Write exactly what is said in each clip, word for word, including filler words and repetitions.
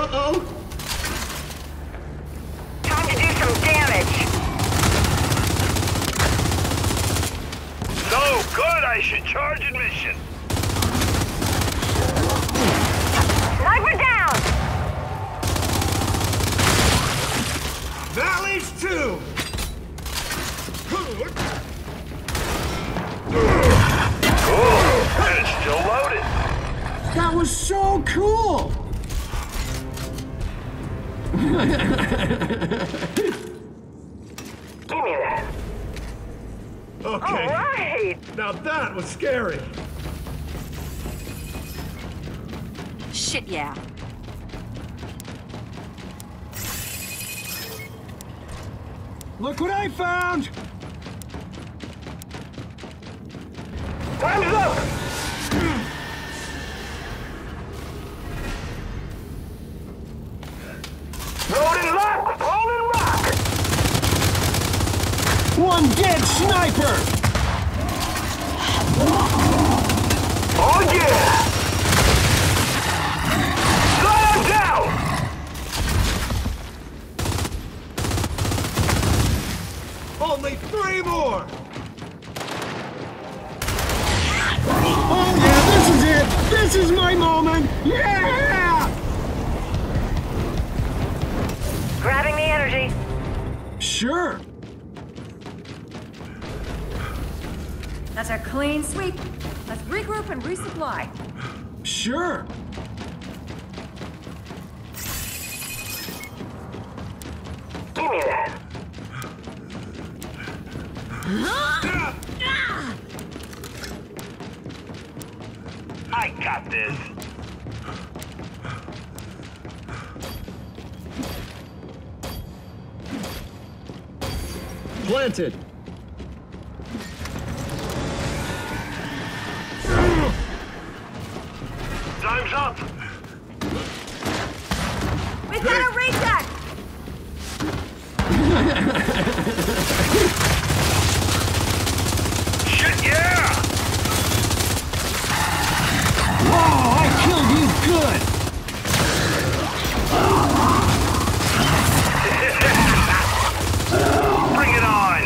Uh-oh. Time to do some damage. So good, I should charge admission. Sniper down! Valleys two! Cool, and it's still loaded. That was so cool! Give me that. Okay. All right! Now that was scary. Shit, yeah. Look what I found! Time's up! Loading lock! Rolling rock! One dead sniper! Oh yeah! Slam down! Only three more! Oh yeah, this is it! This is my moment! Yeah! Grabbing the energy. Sure. That's a clean sweep. Let's regroup and resupply. Sure. Give me that. I got this. Planted. Time's up. We've got a reset! Shit, yeah! Whoa, I killed you good! Bring it on!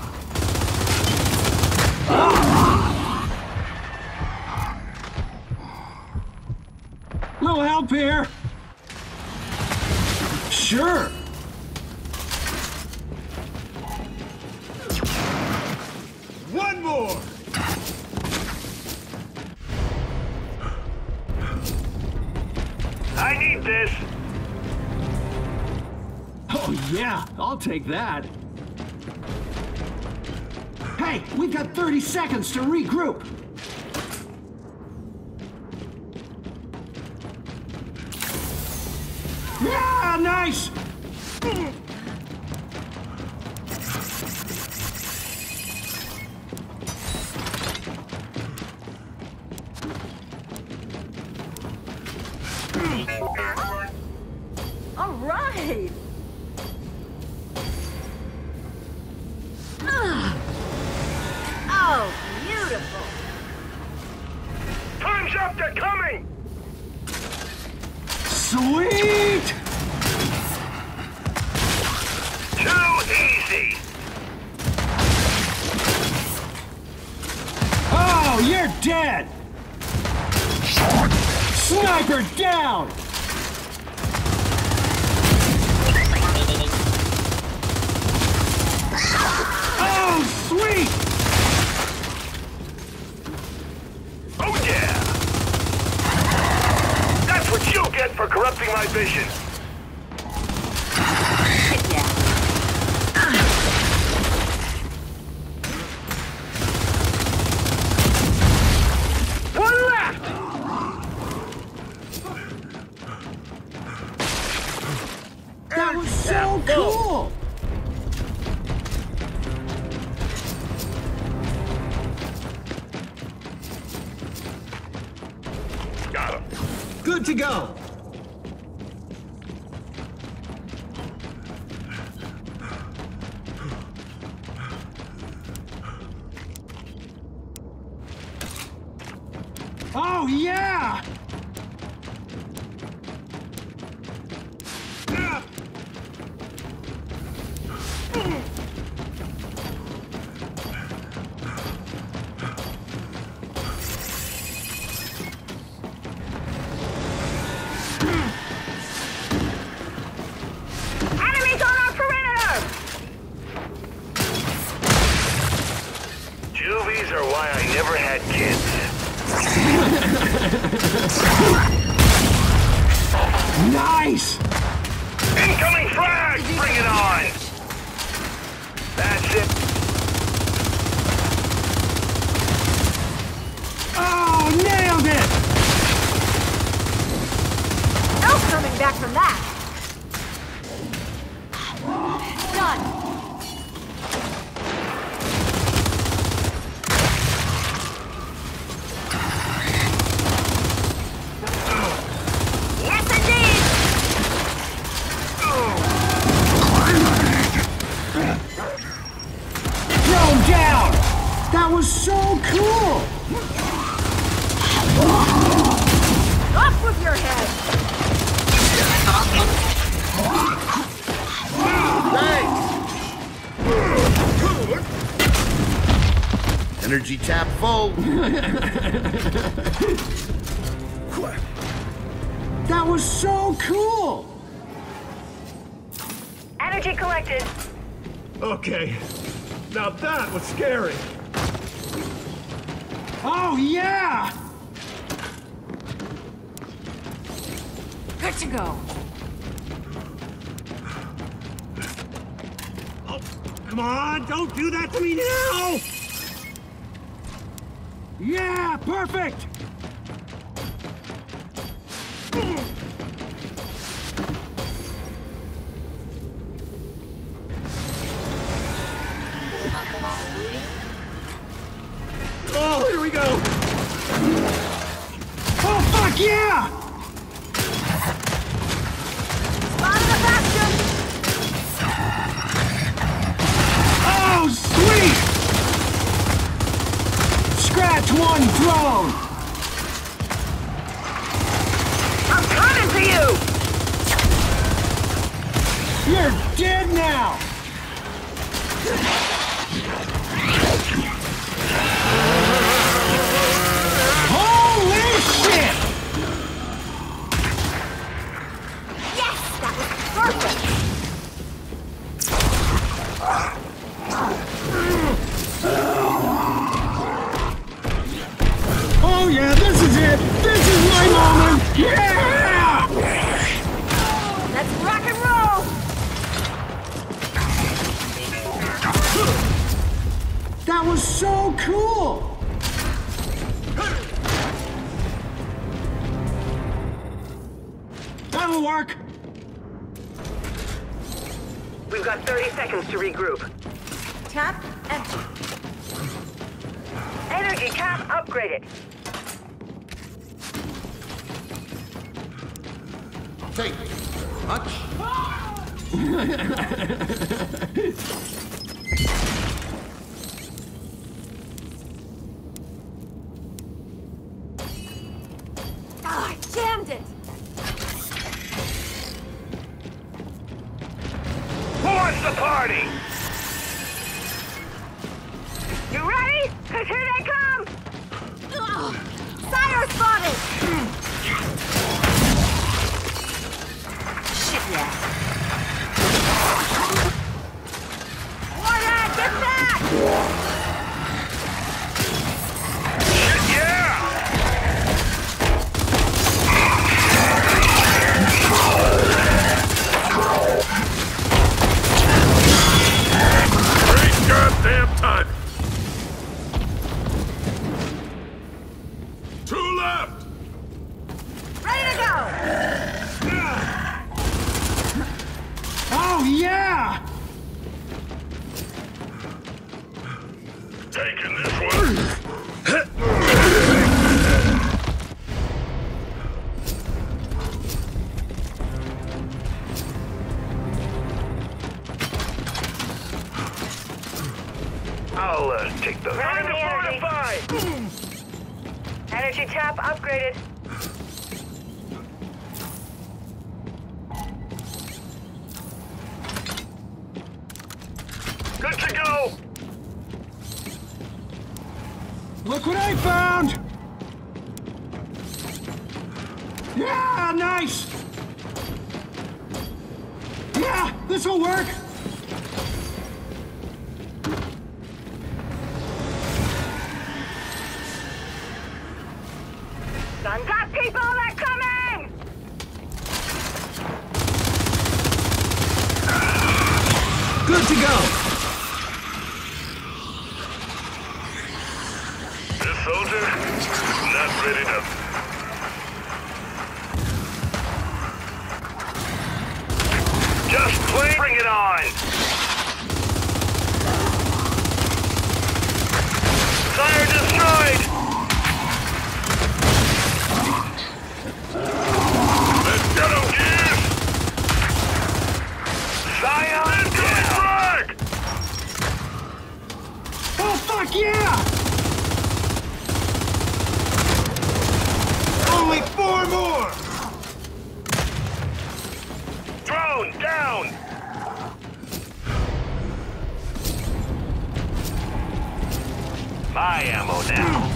Little help here? Sure. One more! I need this. Oh yeah, I'll take that. Hey, we've got thirty seconds to regroup. Yeah, nice! All right! Ah. Oh, beautiful! Time's up, they're coming! Sweet! Too easy! Oh, you're dead! Sniper down! Oh, sweet! Oh yeah! That's what you'll get for corrupting my vision! Shit, yeah. One left! That was so cool! Got him. Good to go. Oh, yeah! Juvies are why I never had kids. Nice! Incoming frag! Bring it on! That's it. Oh, nailed it! No coming back from that. Done. Yes, indeed. Throw him down! That was so cool! Up with your head. Energy tap full. That was so cool! Energy collected. Okay, now that was scary. Oh, yeah! Good to go. Oh, come on, don't do that to me now! Yeah, perfect! Oh, here we go! Oh, fuck yeah! Spotted a bastion. Oh, sweet! Scratch one drone! I'm coming to you! You're dead now! Holy shit! Yes, that was perfect. Oh yeah, this is it! This is my moment! Yeah! Let's rock and roll. That was so cool! That'll work! We've got thirty seconds to regroup. Tap empty. Energy tap upgraded. Take much. Ah, I jammed it. Who wants the party? You ready? Cause here they come! Ugh. Sire spotted. Shit, yeah. Warden, get back! Shit, yeah! Great goddamn time! Two left! Ready to go. Oh yeah! Taking this one. I'll uh, take the... Grabbing the energy. Energy tap upgraded. Good to go! Look what I found! Yeah, nice! Yeah, this'll work! Guns up, people! They're coming! Good to go. This soldier, not ready to... Just play. Bring it on! Fire destroyed! Let's get him, Gears! Scion down! Oh, fuck yeah! Only four more! Drone down! My ammo now.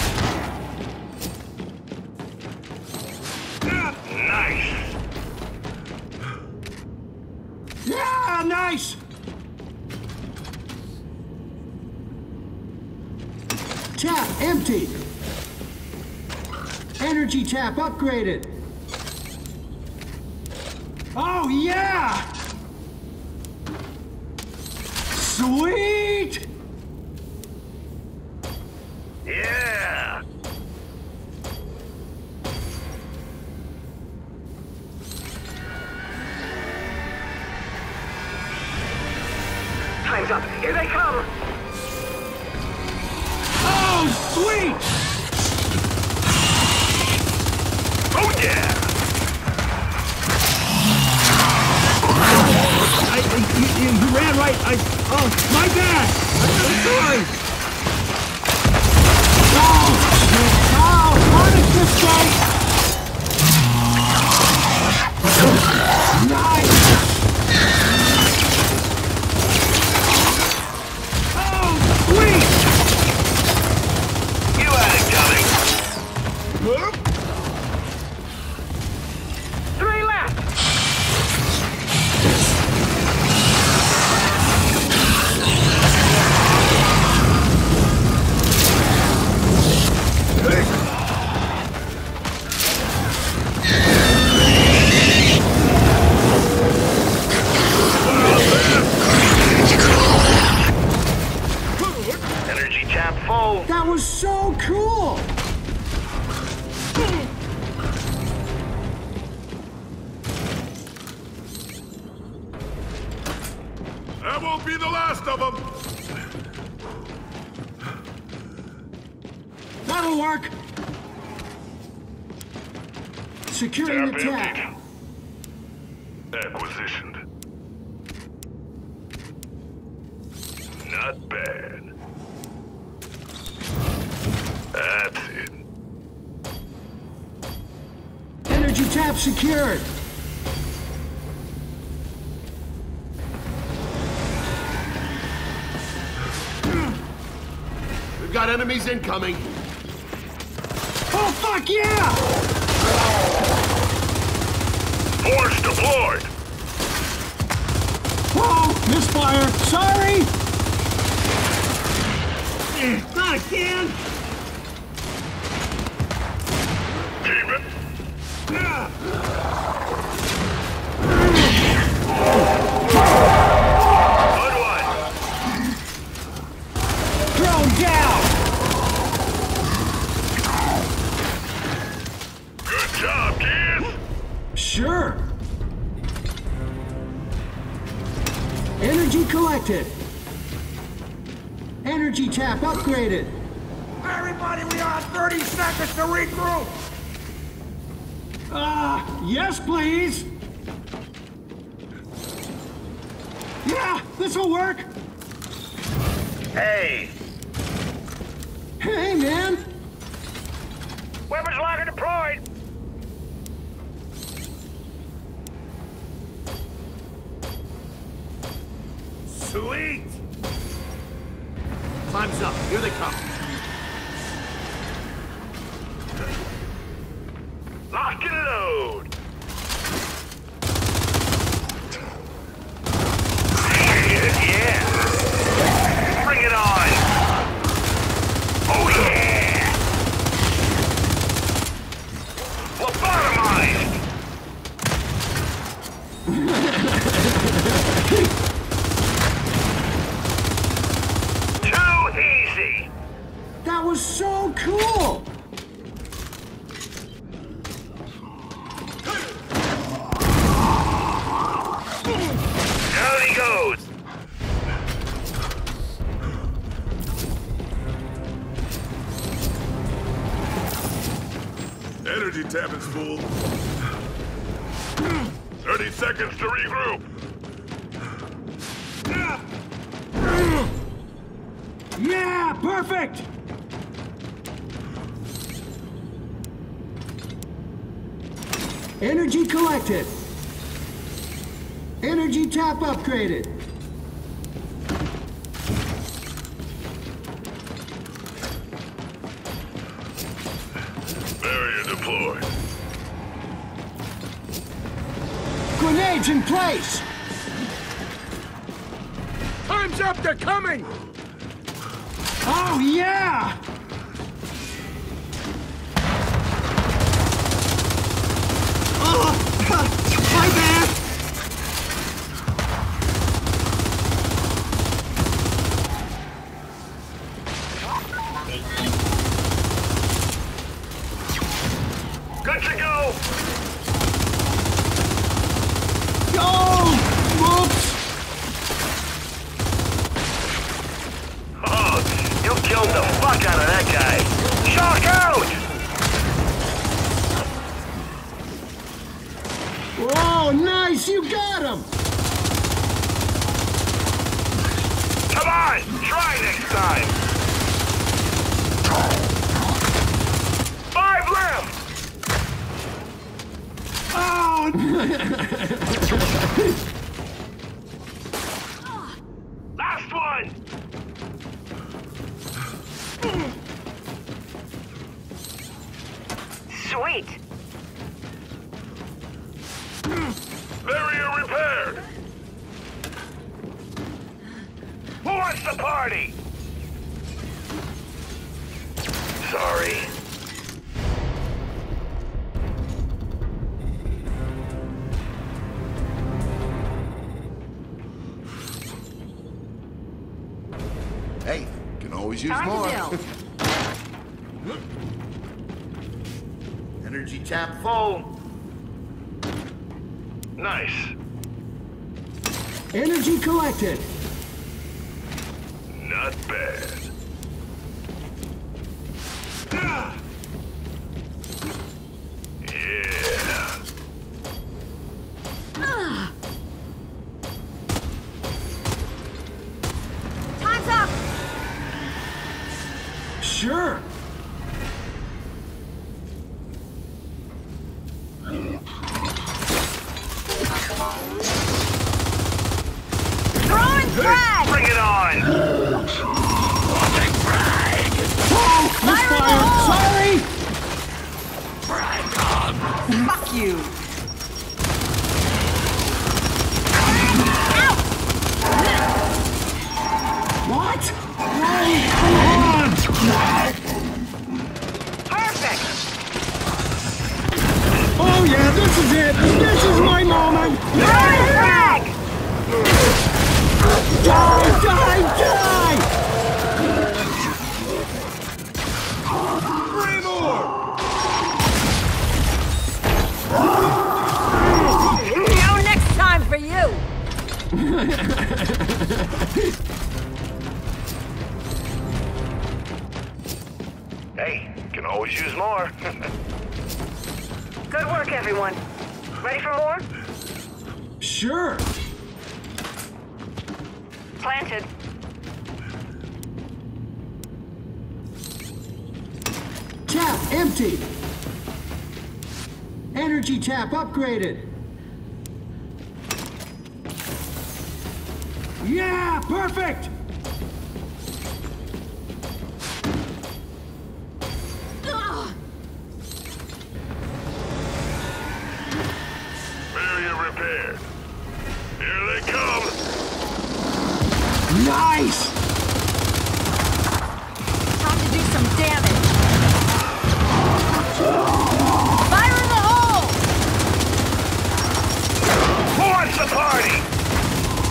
Nice! Yeah, nice! Tap empty. Energy tap upgraded. Oh, yeah! Sweet! Yeah! Time's up. Here they come! Oh, sweet! Oh yeah! I, you, you, you ran right. I. Oh, my bad. I'm sorry. Oh, oh, punish this guy. Nice. Oh, sweet. You had it coming! Huh? Three left! Energy tap full! That was so cool. That won't be the last of them! That'll work. Securing the tap. emptied. Acquisitioned. Not bad. That's it. Energy tap secured. We've got enemies incoming. Oh, fuck yeah! Force deployed! Whoa, misfire. Sorry. Eh, Not again. Keep it! Good one! Thrown down. Good job, kids! Sure. Energy collected. Energy tap upgraded. Everybody, we have thirty seconds to regroup! Ah, uh, yes, please. Yeah, this'll work. Hey! Hey, man. Weapons locker deployed! Sweet! Time's up. Here they come. Lock and load! Yeah! Bring it on! Oh yeah! That was so cool! Down he goes! Energy tap is full. thirty seconds to regroup. Yeah, perfect! Energy collected. Energy tap upgraded. Barrier deployed. Grenades in place! Time's up, they're coming! Oh, yeah! Oh, my bad! Good to go! Go! Whoops! Oh, you killed the fuck out of that guy! Shock out! Oh, nice! You got him! Come on! Try next time! Five left! Oh! Last one! Sweet. Barrier repaired! Who wants the party? Sorry. Hey, can always use Time more. to build. Energy tap full. Nice. Energy collected. Not bad. Yeah. Time's up! Sure. Throwing frag! Bring it on! Oh, Fire in the misfire! hole! Sorry! Fuck you! What? Whoa, come on! Perfect. Oh yeah, this is it! This is my moment! Throwing frag. Die, die, die! Three more! No next time for you! Hey, can always use more. Good work, everyone. Ready for more? Sure. Planted. Tap empty. Energy tap upgraded. Yeah, perfect! Barrier repaired. Here they come. Nice! Time to do some damage! Fire in the hole! Who wants the party?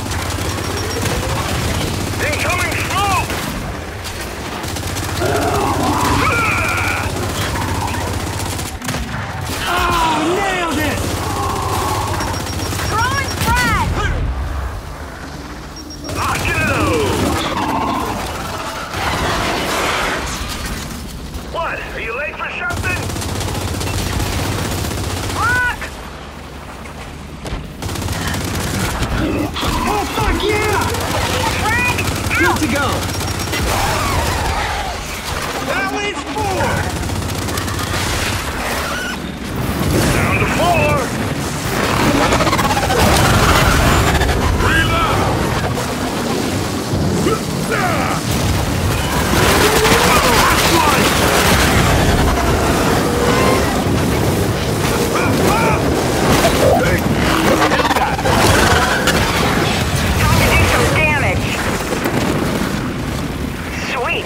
Incoming smoke! on! Are you late for something? Look! Oh, fuck yeah! Frag! Good Out! to go. That leaves four! Down to four! Reload! Time to do some damage. Sweet.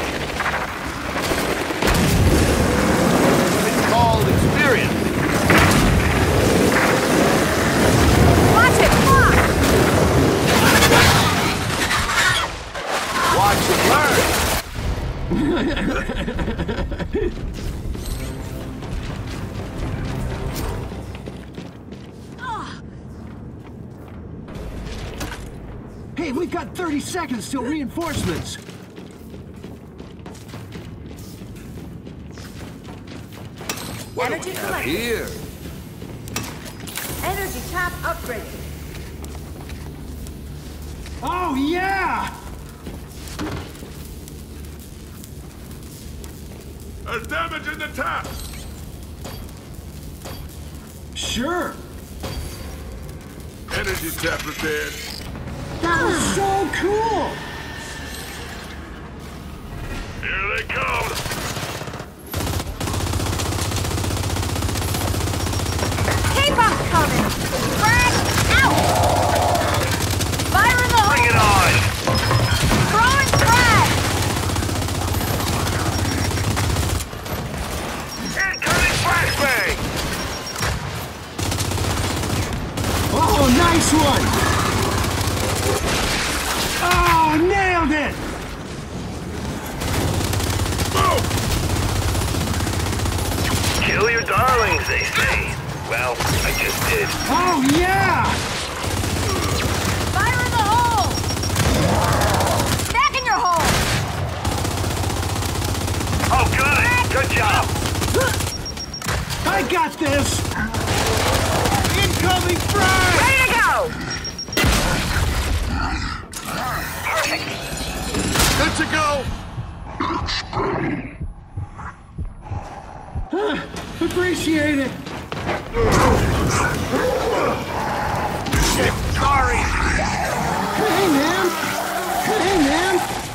It's called experience. Watch it! Fuck! Watch and learn. Hey, we've got thirty seconds till reinforcements. Energy collected. Here. Energy tap upgraded. Oh, yeah! There's damage in the tap! Sure. Energy tap repaired. That was so cool! Here they come! Keep up coming! Frag! Out! Fire in the hole! Bring it on! Throwing frag! Incoming flashbang! Oh, nice one! Oh, nailed it! Kill your darlings, they say. Well, I just did. Oh, yeah! Fire in the hole! Back in your hole! Oh, good! Good job! I got this! Incoming frag! Ready to go! Perfect. Good to go. Appreciate it! Sorry! Hey, man! Hey, man!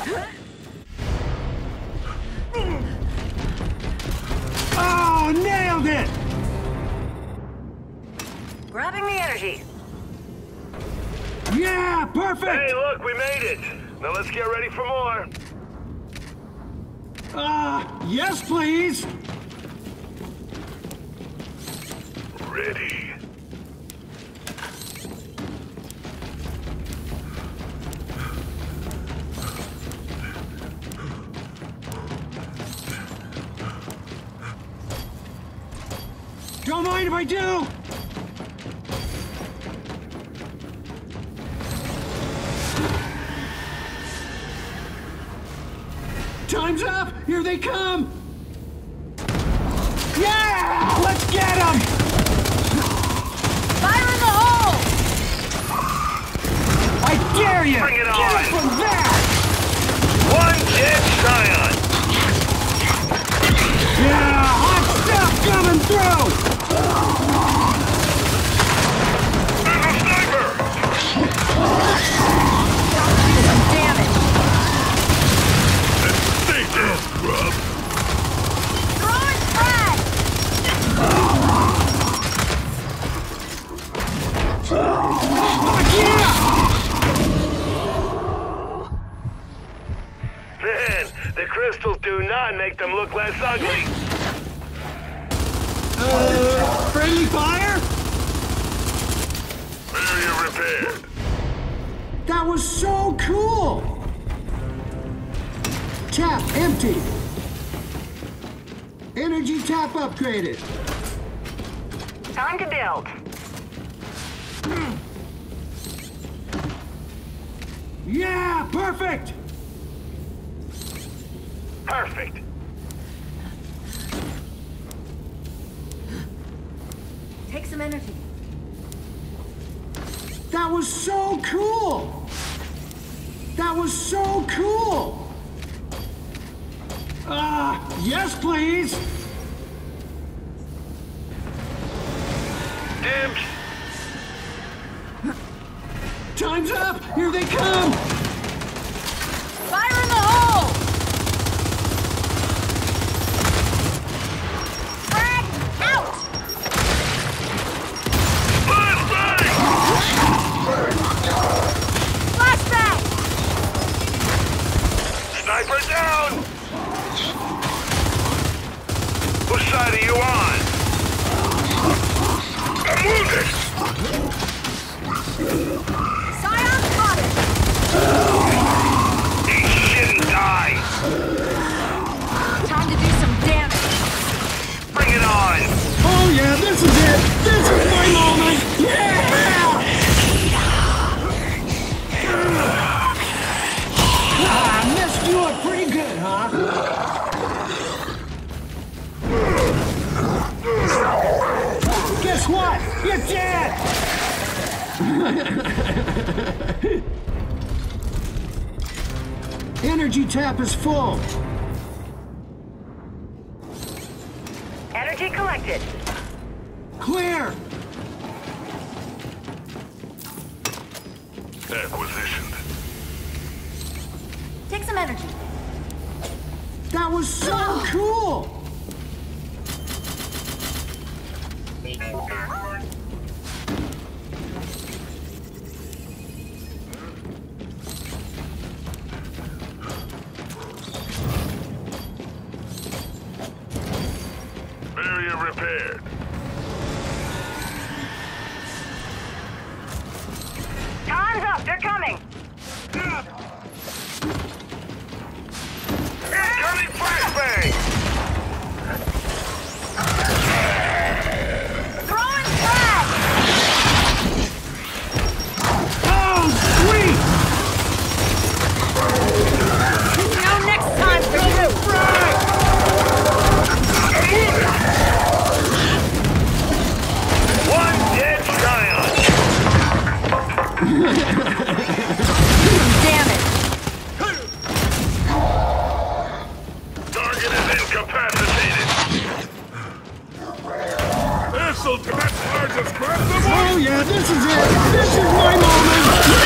Oh, nailed it! Grabbing the energy. Yeah, perfect! Hey, look, we made it! Now let's get ready for more! Uh, yes, please! Ready. Don't mind if I do! Time's up! Here they come! Yeah! Let's get them! Fire in the hole! I dare you! Bring it Get on! from that! One dead scion! Yeah! Hot stuff coming through! There's a sniper! Do some damage. Stay dead, scrub. Throwing frag! Fuck yeah! Man, the crystals do not make them look less ugly. Uh, friendly fire? Barrier repaired. That was so cool! Tap empty. Energy tap upgraded. Time to build. Yeah, perfect! Perfect. some energy. That was so cool! That was so cool! Ah, uh, yes, please! Dibs! Time's up! Here they come! Fire in the hole! Frag out! Flashbang! Flashbang! Sniper down! Which side are you on? I'm wounded! Scion spotted! Eat shit and die! Time to do some damage. Bring it on! Oh yeah, this is it! This is my moment! Yeah! Ah, missed you up pretty good, huh? Guess what? You're dead! Energy tap is full. Energy collected. Clear! Acquisitioned. Take some energy. That was so cool! Barrier repaired. Time's up. They're coming. Incoming flashbang! Throwing frag! Oh, sweet! No next time, Browler! One dead Scion! Damage! Target is incapacitated! This'll do. That's largest grab the Oh yeah, this is it! This is my moment!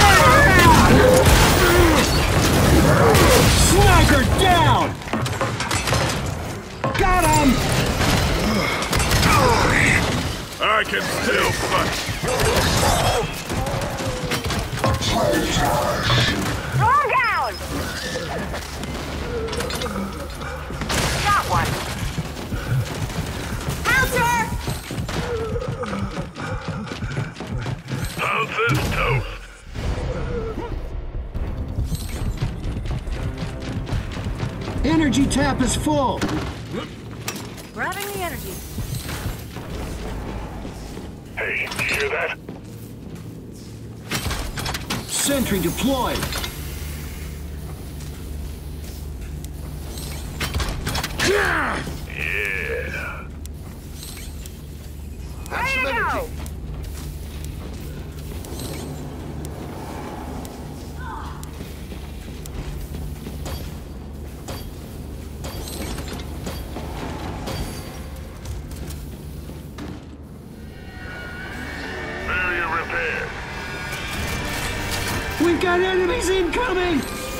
Yeah! Sniper down! Got him! I can still fight. Throw down. Got one. Counter! Pounce is toast! Energy tap is full. Grabbing the energy. Hey, you hear that? Sentry deployed. Yeah! Ready to go. Barrier repaired. We've got enemies incoming!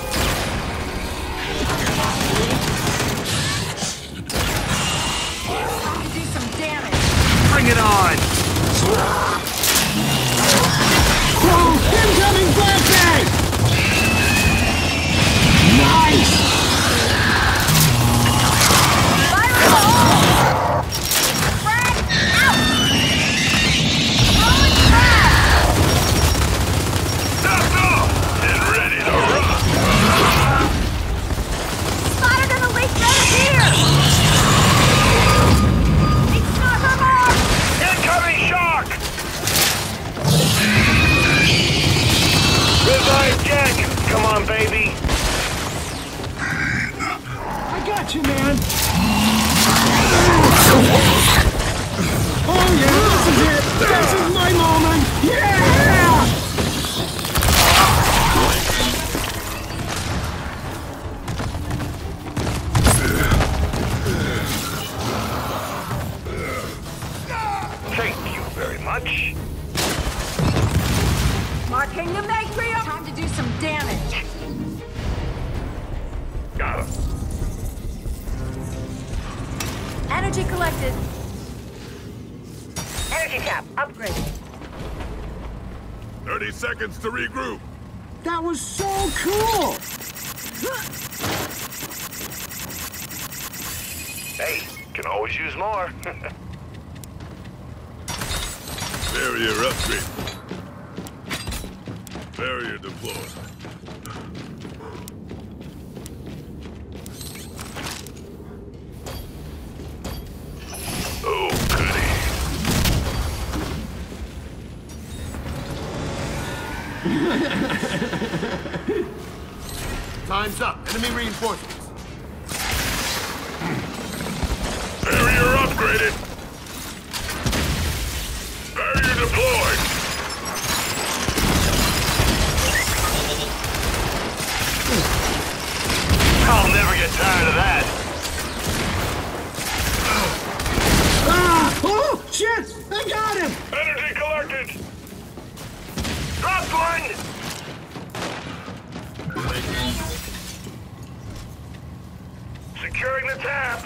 Time to do some damage. Bring it on! Oh, incoming flashbang! Nice! Fire in the hole! Frag out! Throwing frag! That's all! And ready to rock! Spotted in the leak node here! Need sniper more! Incoming shock! Revive Jack! Come on, baby! Energy collected. Energy tap upgraded. thirty seconds to regroup. That was so cool! Hey, can always use more. Barrier upgrade. Barrier deployed. Oh, goody. Time's up. Enemy reinforcements. Barrier upgraded. Barrier deployed. I'll never get tired of that. Ah! Oh, shit! I got him! Energy collected. Drop one! Securing the tap.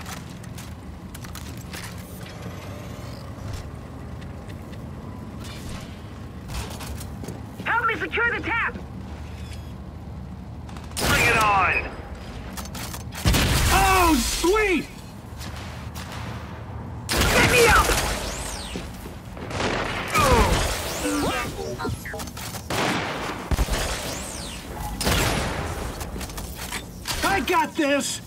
Help me secure the tap. Bring it on. Oh, sweet! Get me up. I got this!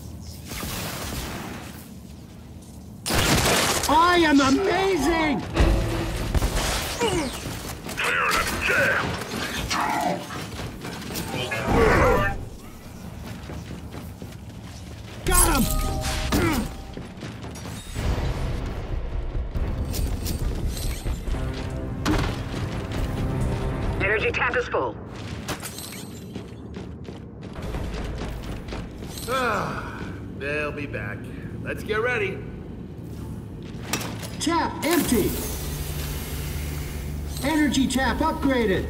I am amazing! Clear the jam. Got him! Energy tap is full. Ah, they'll be back. Let's get ready. Tap empty! Energy tap upgraded!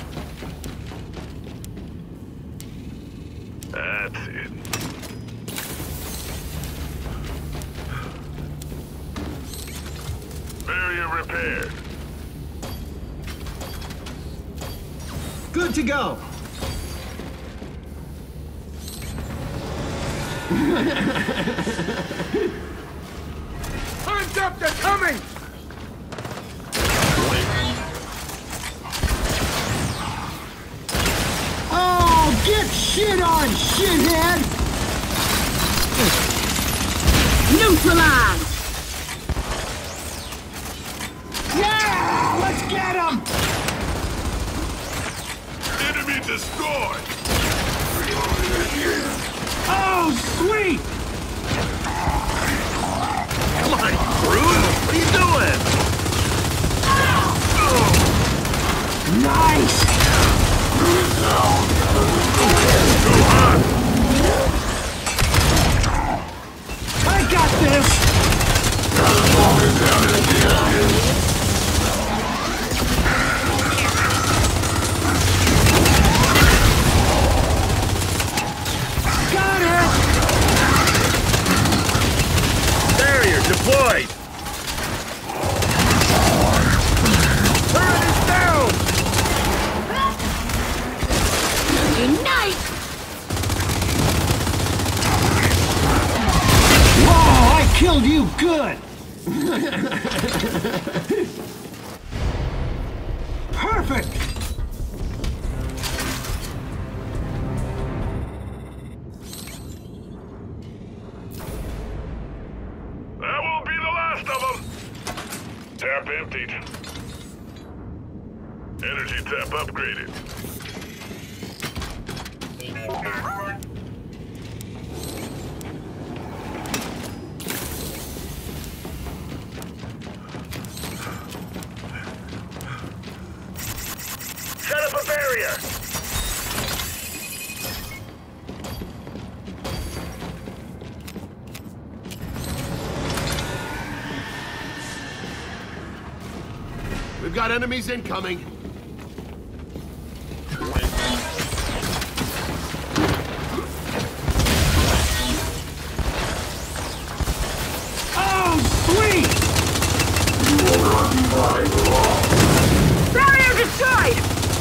That's it. Barrier repaired. Good to go! Time's up, they're coming! Oh, get shit on, shithead! Neutralized. Yeah! Let's get him! Enemy destroyed. Oh, sweet! Come on, Bruce. What are you doing? Nice! Too hot. I got this! Got it! Barrier deployed. Turret is down. Unite! Whoa, I killed you good! Perfect! That will be the last of them. Tap emptied. Energy tap upgraded. Set up a barrier. We've got enemies incoming. Oh, Barrier destroyed!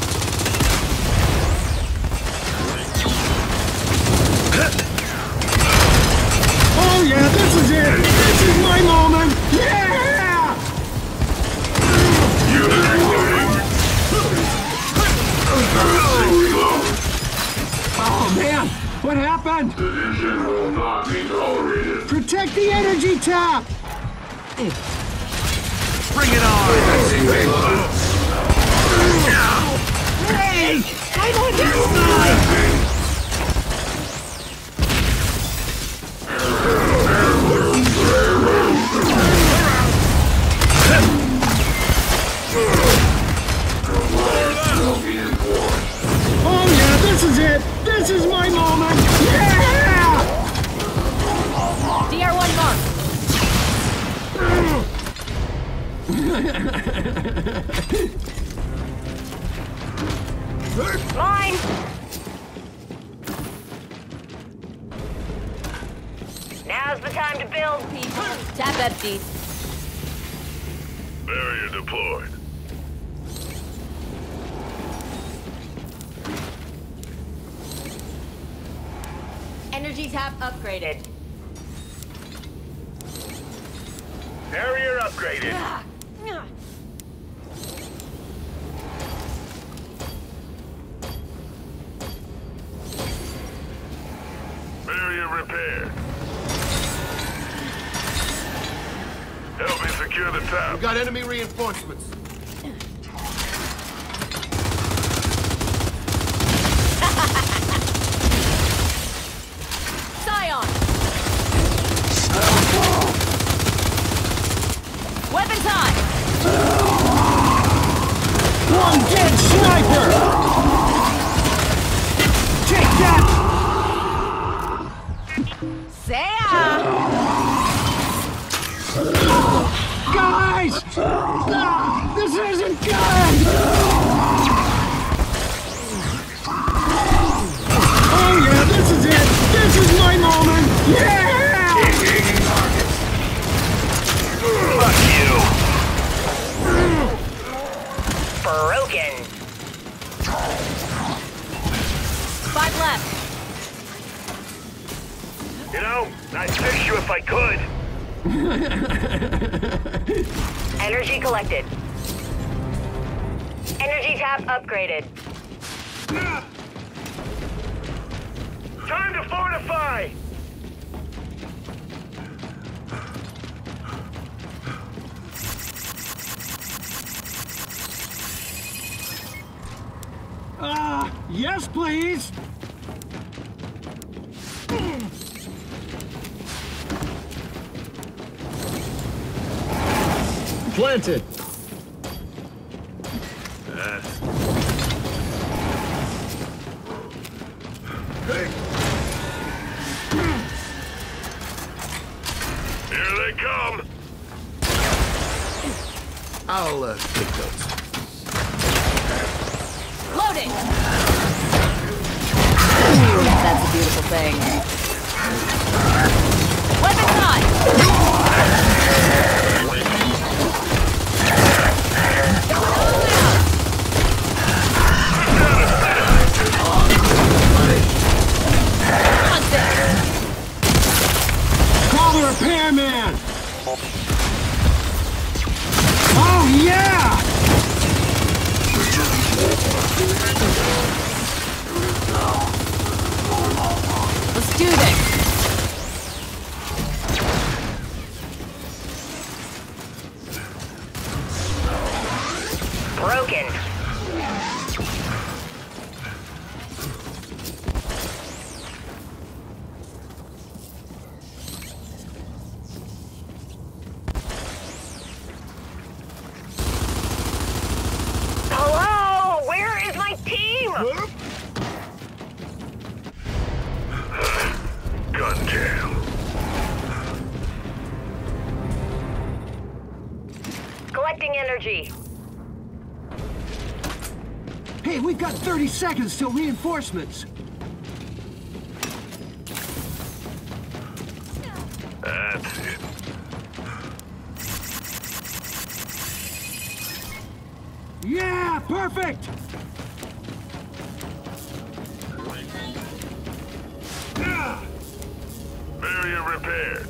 Oh yeah, this is it! This is my moment! Yeah! Oh man, what happened? Sedition will not be tolerated. Protect the energy tap! Bring it on! Hey! I'm on this side! Oh yeah, this is it! This is my moment! Yeah! D R one mark. Mine! Now's the time to build, people. Tap empty. Barrier deployed. Energy tap upgraded. Barrier upgraded. Ah, ah. Barrier repaired. Help me secure the top. We've got enemy reinforcements. Scion! Weapon time! One dead sniper! Take that! Saya! Guys! Ah, this isn't good! Oh yeah, this is it! This is my moment! Yeah! Fuck you. Broken. Five left. You know, I'd fix you if I could. Energy collected. Energy tap upgraded. Time to fortify. Ah, yes please! Planted! That's... Here they come. I'll, uh, take those. Loading! That's a beautiful thing. Weapon time! Call the repairman! Oh yeah! Let's do this! Broken. Hello? Where is my team? Gun jam. Collecting energy. Hey, we've got thirty seconds till reinforcements! That's it. Yeah, perfect! Yeah. Barrier repaired.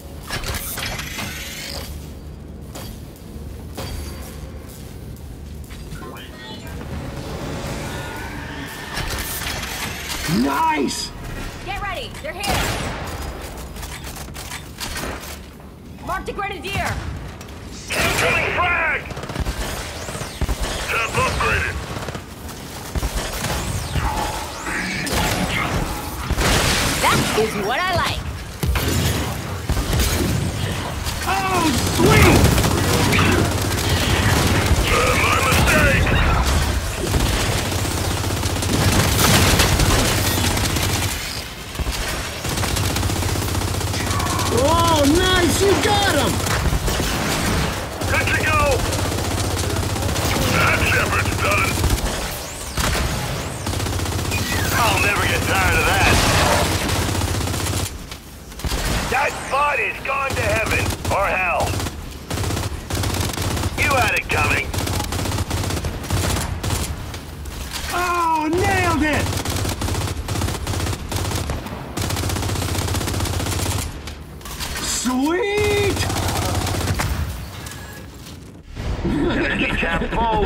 Nice! Get ready, they're here! Mark the Grenadier! Incoming frag! Tap upgraded. That is what I like! Oh, sweet! Uh, my mistake! Oh, nice! You got him! Good to go! That shepherd's done. I'll never get tired of that. That bot is gone to heaven, or hell. You had it coming. Oh, nailed it! Sweet! Energy tap full.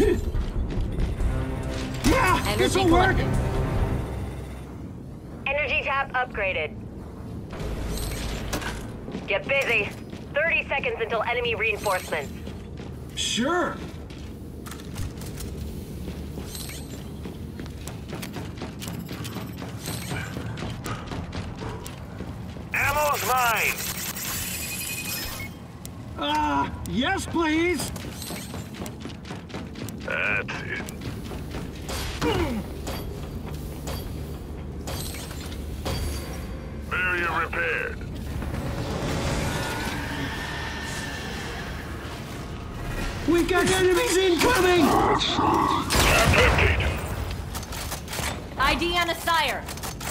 Yeah, Energy this'll work! collected. Energy tap upgraded. Get busy. thirty seconds until enemy reinforcements. Sure. Ammo's mine. Ah, uh, yes, please! That's it. Barrier repaired. We got enemies incoming! Tap emptied. I D on a sire!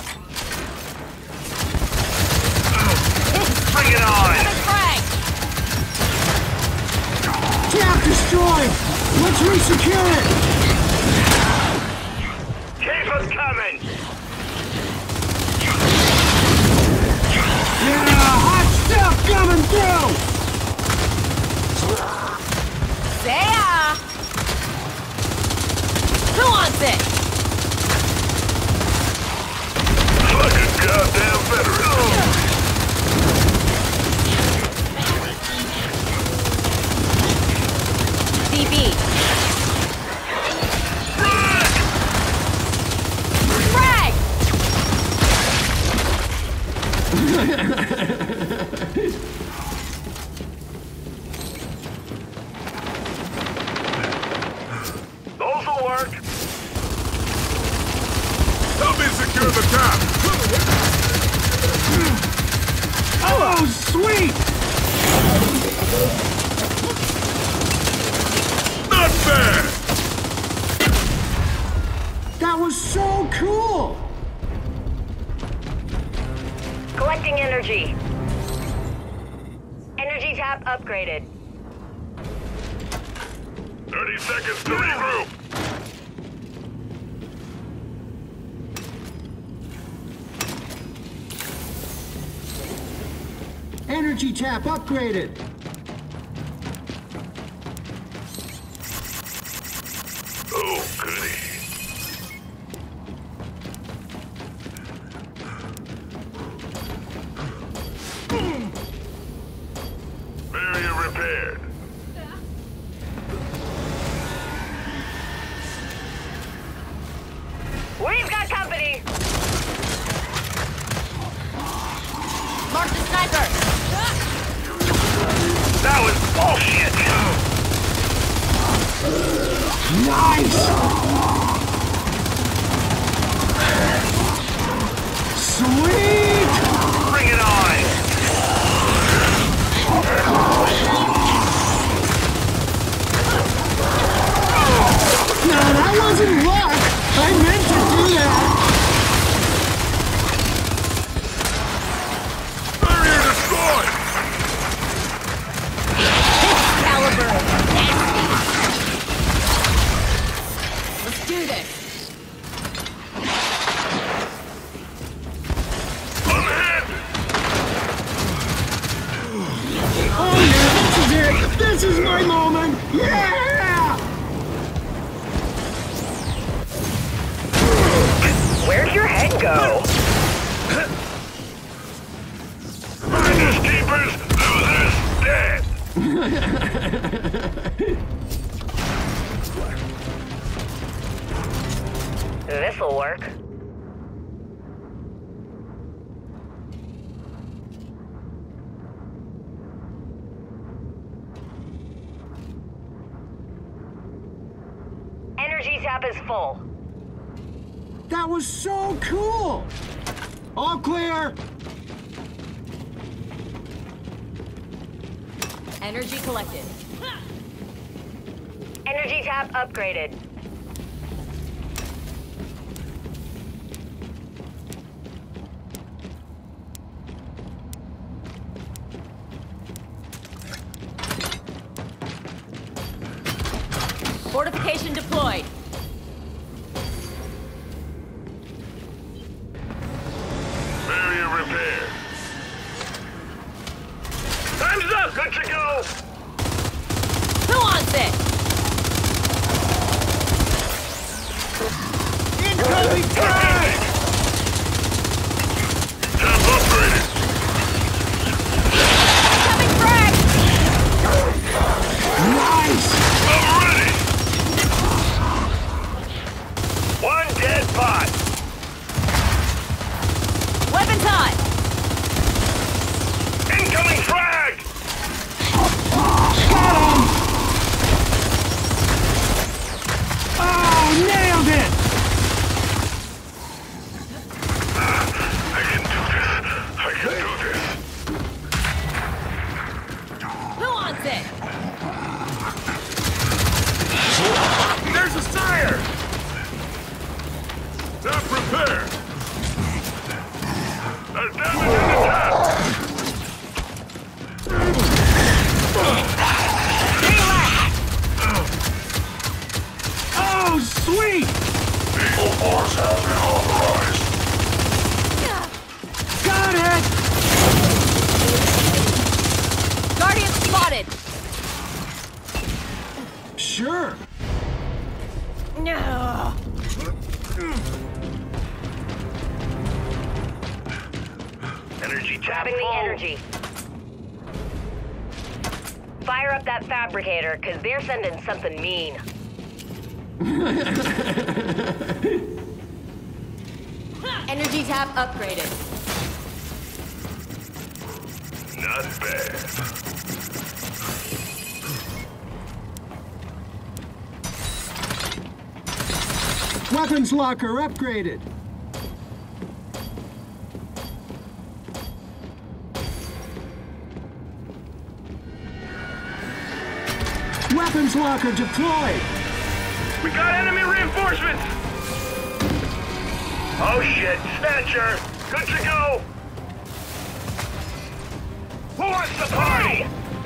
Bring it on. Coming frag! Tap destroyed! Let's re-secure it! Keep us coming. Yeah, hot stuff coming through! Say ah! Who wants it? Like a goddamn veteran. D B. Frag! Those will work. Help me secure the top. Oh, sweet! Not bad. That was so cool! Collecting energy. Energy tap upgraded. thirty seconds to regroup. Energy tap upgraded. Oh, goody. Barrier repaired. We've got company! Mark the sniper! That was bullshit. Nice! Sweet! Bring it on. No, that wasn't luck! I meant to do that! Barrier destroyed. Caliber! Nasty! This is my moment! Yeah! Where'd your head go? Finders keepers, losers dead. This'll work. Energy tap is full. That was so cool! All clear! Energy collected. Energy tap upgraded. Fortification deployed. Barrier repair. Time's up! Good to go! Who wants it? Incoming frag! Tap upgraded! Incoming frag! Nice! I'm ready! One dead bot! Weapons on! Incoming frag! Got him! Oh, nailed it! I can do this. I can do this. Who wants it? There's a sire! Tap repair! There's damage in the tap! Oh, sweet! Eagle Force has been authorized. Got it! Guardian spotted! Sure. No. Energy tap Grabbing the full. energy. Fire up that fabricator, because they're sending something mean. Energy tab upgraded. Not bad. Weapons locker upgraded. Weapons locker deployed. We got enemy reinforcements! Oh shit, Snatcher! Good to go! Who wants to party?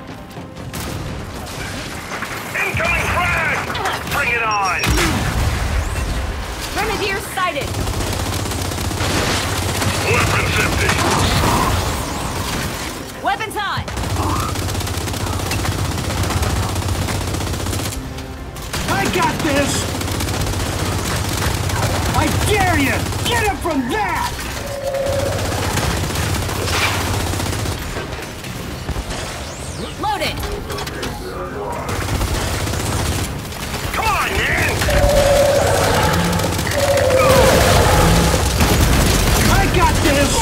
Incoming frag! Bring it on! Grenadier sighted. Weapons empty! Weapons on. I got this! I dare you! Get him from that! Loaded. Come on, man! I got this!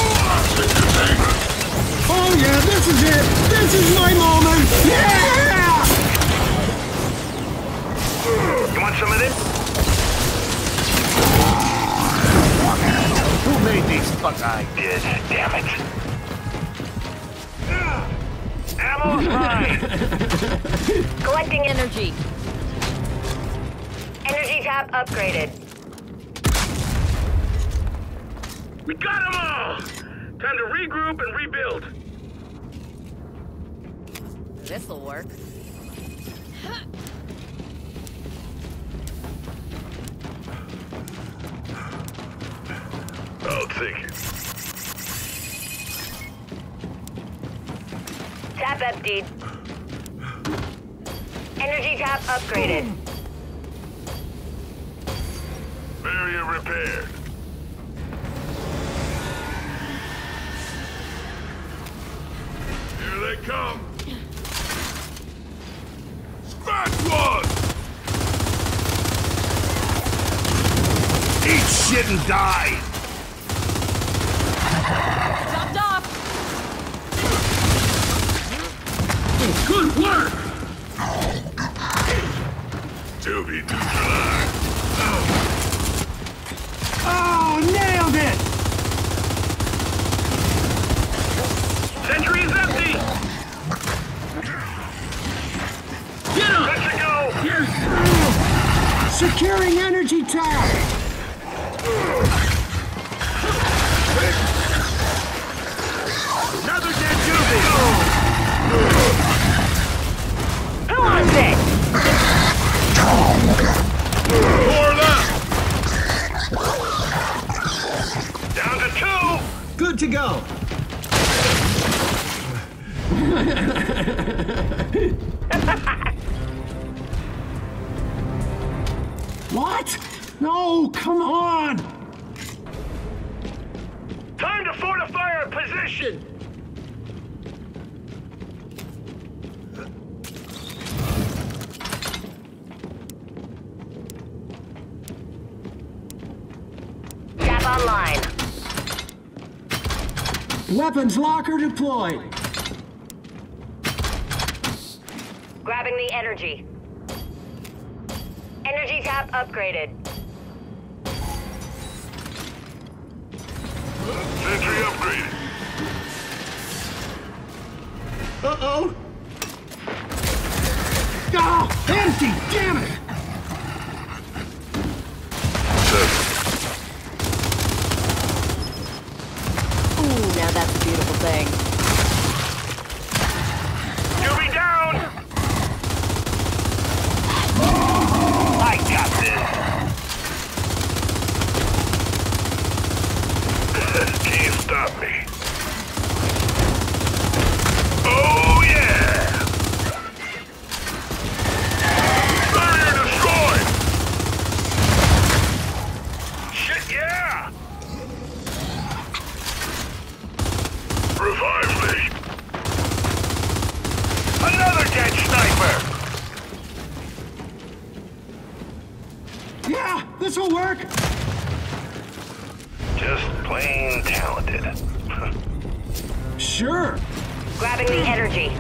Oh yeah, this is it! This is my moment! Yeah! You want some of this? Who made these fuck? I did. Damn it. Ammo's mine! Collecting Energy. energy tap upgraded. We got them all! Time to regroup and rebuild. This'll work. I'll take it. Tap emptied. Energy tap upgraded. Barrier repaired. Here they come. Scratch one! Eat shit and die! Dropped off. Good work! To be neutralized. Oh, nailed it! Sentry is empty! Get him! Let's go! Here. Securing energy tap! Another dead doobie! Who wants it? Four left! Down to two! Good to go. What? No, come on! Time to fortify our position! Tap online. Weapons locker deployed. Grabbing the energy. Energy tap upgraded. Sentry upgraded. Uh-oh. Oh, empty, damn it! Ooh, now that's a beautiful thing. Doobie down! I got this! Can't stop me. Oh yeah! Barrier destroyed! Shit, yeah! Revive me! Another dead sniper! Yeah, this'll work. Just plain talented. Sure. Grabbing the energy.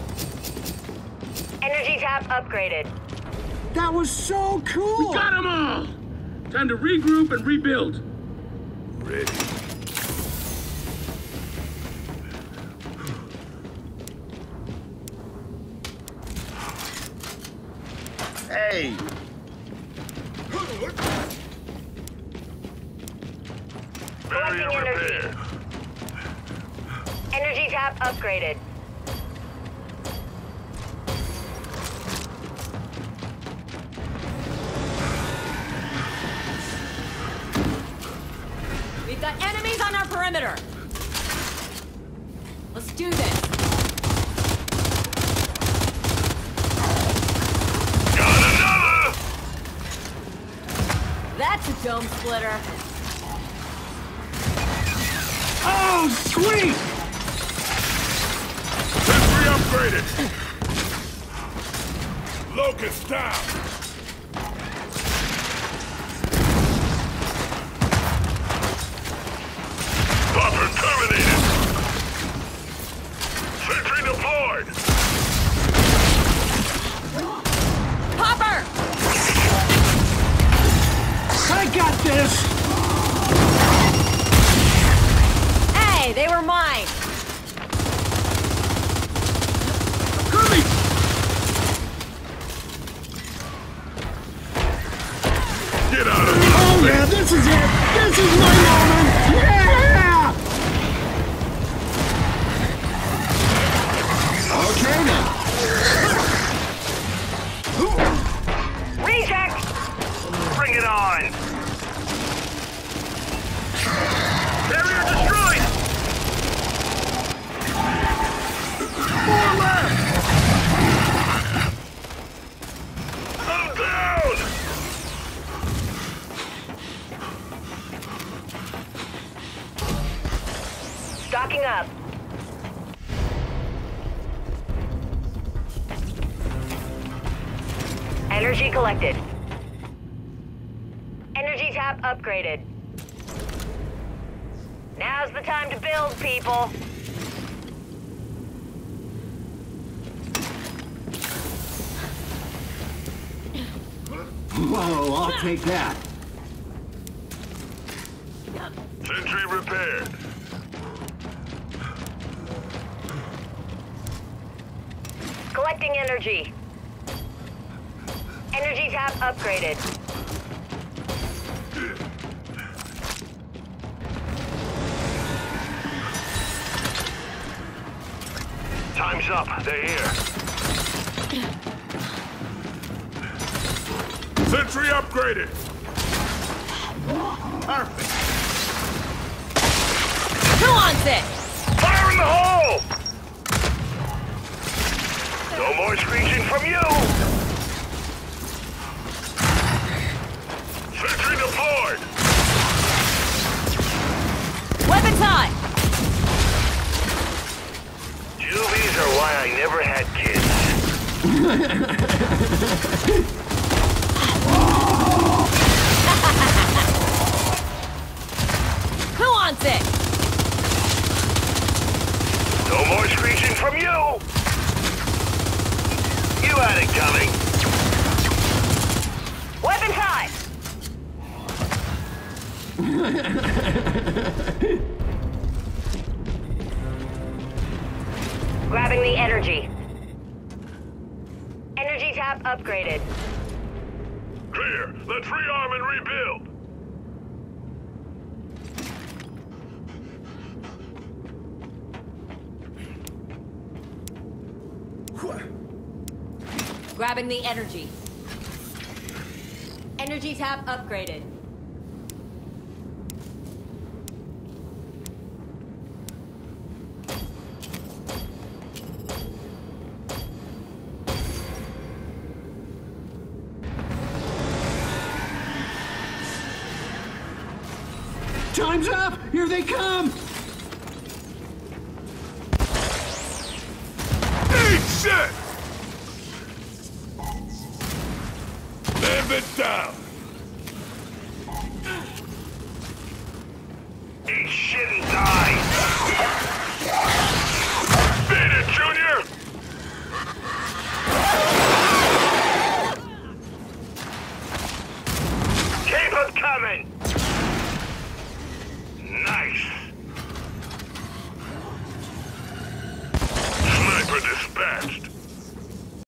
Energy tap upgraded. That was so cool. Got them all! Time to regroup and rebuild. Ready. Hey! Barrier Collecting energy. repaired. Energy tap upgraded. We've got enemies on our perimeter. Let's do this. Got another! That's a dome splitter. Oh, sweet! Sentry upgraded! Locust down! Popper terminated! Sentry deployed! Popper! I got this. Hey, they were mine. Coming! Energy collected. Energy tap upgraded. Now's the time to build, people. Whoa, I'll take that. Sentry repaired. Collecting energy. Energy tap upgraded. Time's up. They're here. Sentry upgraded. Perfect. Who wants it? Fire in the hole! No more screeching from you! Sentry deployed. Weapon time! Juvies are why I never had kids. Who wants it? No more screeching from you! You had it coming. Weapon time! Grabbing the energy. Energy tap upgraded. Clear. Let's rearm and rebuild. Grabbing the energy. Energy tap upgraded. Time's up! Here they come! Eat shit! Bandit down! Eat shit and die!